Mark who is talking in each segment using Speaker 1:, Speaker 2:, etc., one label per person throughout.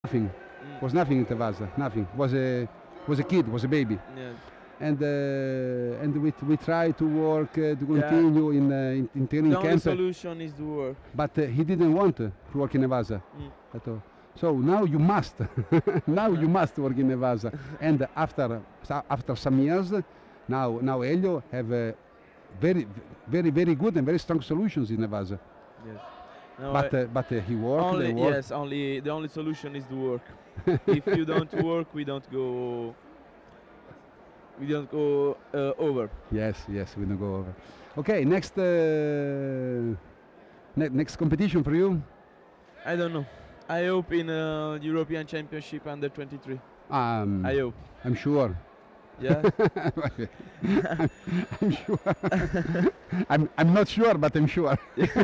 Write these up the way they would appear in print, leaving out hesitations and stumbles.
Speaker 1: nothing. Was nothing in Tavasa. Nothing. Was a kid. Was a baby.
Speaker 2: Yeah.
Speaker 1: And we try to work to
Speaker 2: Yeah.
Speaker 1: continue in training
Speaker 2: The only
Speaker 1: camp.
Speaker 2: solution is to work.
Speaker 1: But he didn't want to work in Nevada at all. So now you must. Now you must work in Nevada. And after some years, now Elio have very good and very strong solutions in Nevada.
Speaker 2: Yes. No,
Speaker 1: But he worked.
Speaker 2: only
Speaker 1: They worked.
Speaker 2: yes, only the only solution is to work. If you don't work, we don't go. We don't go over.
Speaker 1: Yes, we don't go over. Okay, next next competition for you.
Speaker 2: I don't know. I hope in European Championship under 23. I hope.
Speaker 1: I'm sure.
Speaker 2: Yeah.
Speaker 1: I'm sure. I'm not sure, but I'm sure.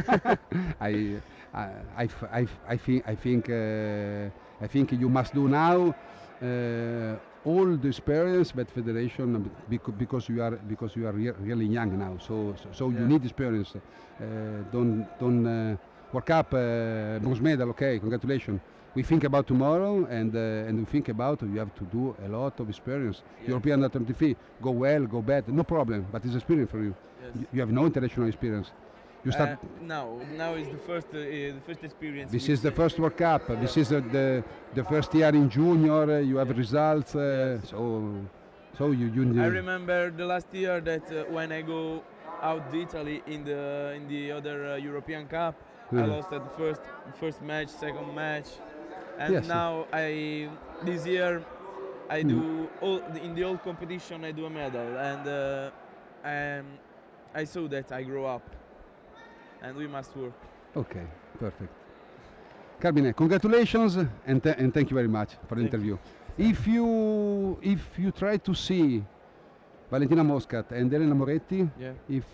Speaker 1: I think you must do now all the experience that federation because you are really young now. So you need experience. Don't work up bronze medal. Okay, congratulations. We think about tomorrow and we think about you have to do a lot of experience.
Speaker 2: Yeah.
Speaker 1: European under 23, go well, go bad, no problem. But it's experience for you.
Speaker 2: Yes.
Speaker 1: You have no international experience. You start.
Speaker 2: Now is the first experience.
Speaker 1: This
Speaker 2: with
Speaker 1: is the first World Cup. This is the first year in junior. You have results. So you.
Speaker 2: I remember the last year that when I go out to Italy in the other European Cup, I lost at the first match, second match, and
Speaker 1: Yes.
Speaker 2: now this year I do in the old competition I do a medal, and I saw that I grow up, and we must work.
Speaker 1: Okay, perfect. Carmine, congratulations and thank you very much for the
Speaker 2: Thank
Speaker 1: interview. If you try to see Valentina Moscat and Elena Moretti,
Speaker 2: Yeah.
Speaker 1: if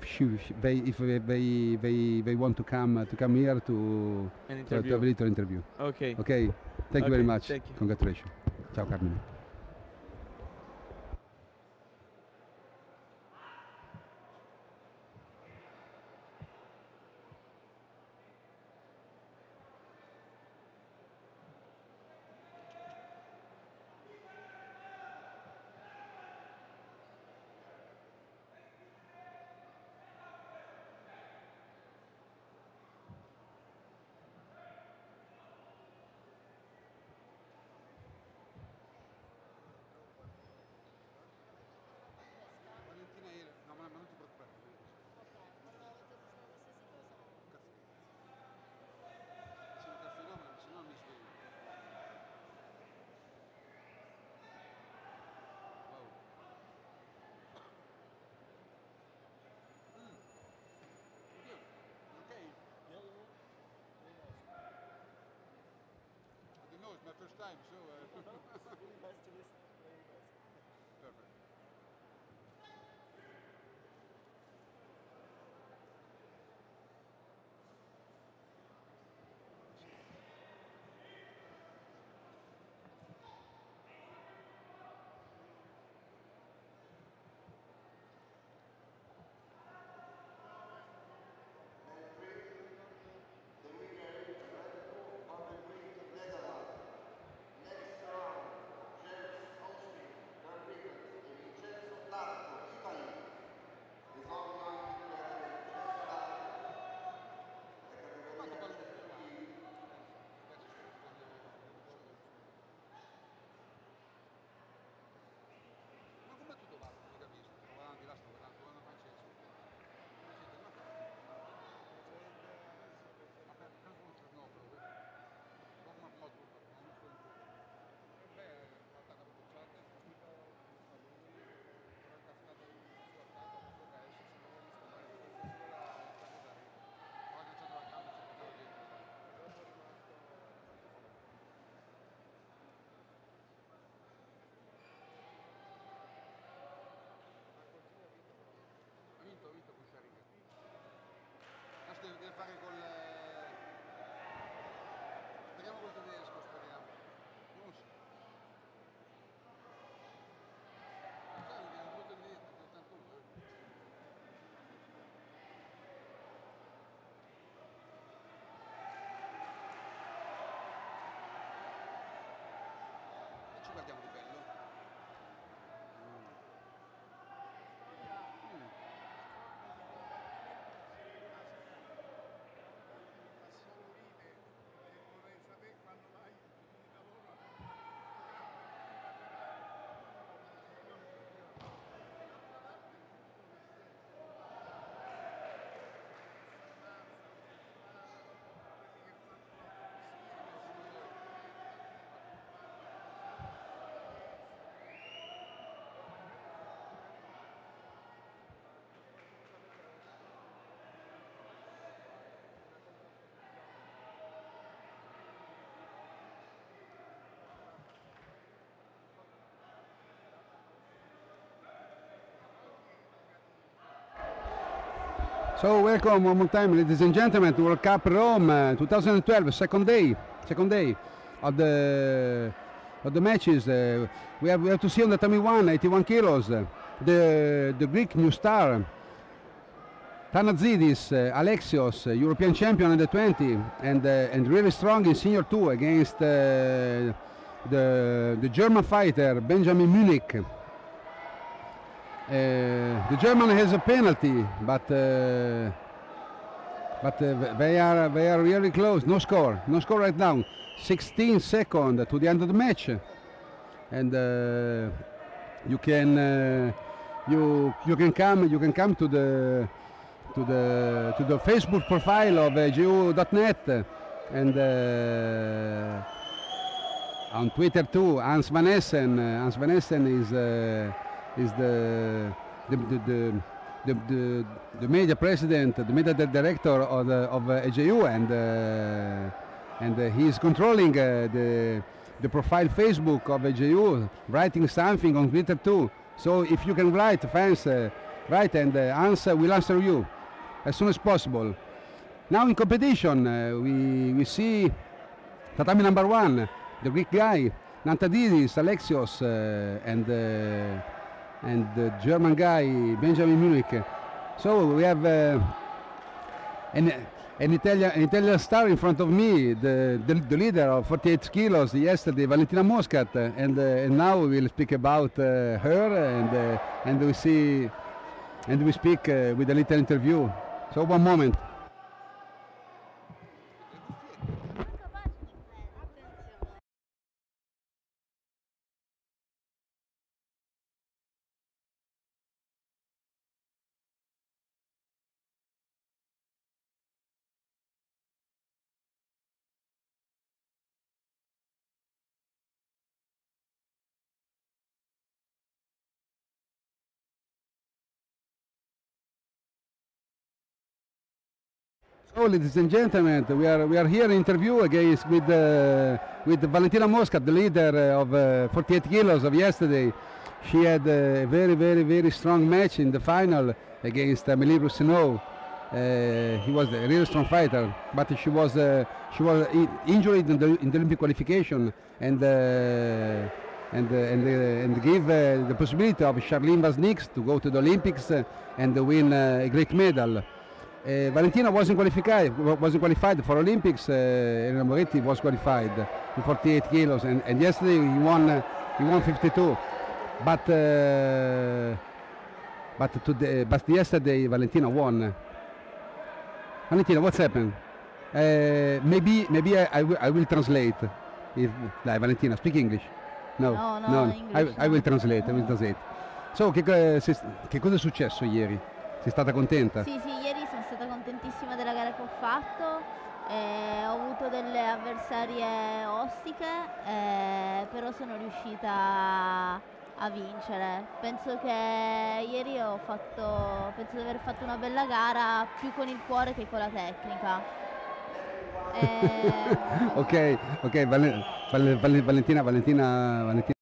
Speaker 1: they want to come here to
Speaker 2: An
Speaker 1: have a
Speaker 2: interview.
Speaker 1: little interview.
Speaker 2: Okay.
Speaker 1: Okay, thank you very
Speaker 2: Okay,
Speaker 1: much.
Speaker 2: thank you.
Speaker 1: Congratulations. Ciao Carmine. No, it's my first time, so perfect. So welcome one more time, ladies and gentlemen, to World Cup Rome 2012, second day of the matches. We have to see on the tummy 81 kilos, the Greek new star Thanazidis Alexios, European champion under 20, and really strong in senior 2 against the German fighter Benjamin Munich. The German has a penalty, but they are really close. No score right now. 16 seconds to the end of the match, and you can come to the Facebook profile of AJU.net and on Twitter too. Hans Van Essen is the media president, the media director of AJU, and he is controlling the profile Facebook of AJU, writing something on Twitter too. So if you can write, fans, write, and Hans will answer you as soon as possible. Now in competition, we see tatami number 1, the Greek guy, Nantadidis, Alexios, and the German guy, Benjamin Munich. So we have an Italian star in front of me, the leader of 48 kilos yesterday, Valentina Moscat, and now we will speak about her, and we speak with a little interview. So one moment. So, ladies and gentlemen, we are here in interview against with Valentina Moscat, the leader of 48 kilos of yesterday. She had a very strong match in the final against Amélie Roussinow. He was a really strong fighter, but she was injured in the Olympic qualification, and give the possibility of Charlene Vazniks to go to the Olympics and win a great medal. Valentina wasn't qualified for Olympics. Elena Moretti was qualified in 48 kilos, and yesterday he won 52. But yesterday Valentina won. Valentina, what's happened? Maybe I will translate. Valentina, speak English.
Speaker 3: No, English,
Speaker 1: I will translate. So, che cosa è successo ieri? Sei stata contenta?
Speaker 3: Sì, ieri sono stata contentissima della gara che ho fatto, ho avuto delle avversarie ostiche, però sono riuscita a vincere. Penso che ieri penso di aver fatto una bella gara, più con il cuore che con la tecnica.
Speaker 1: Ok, Valentina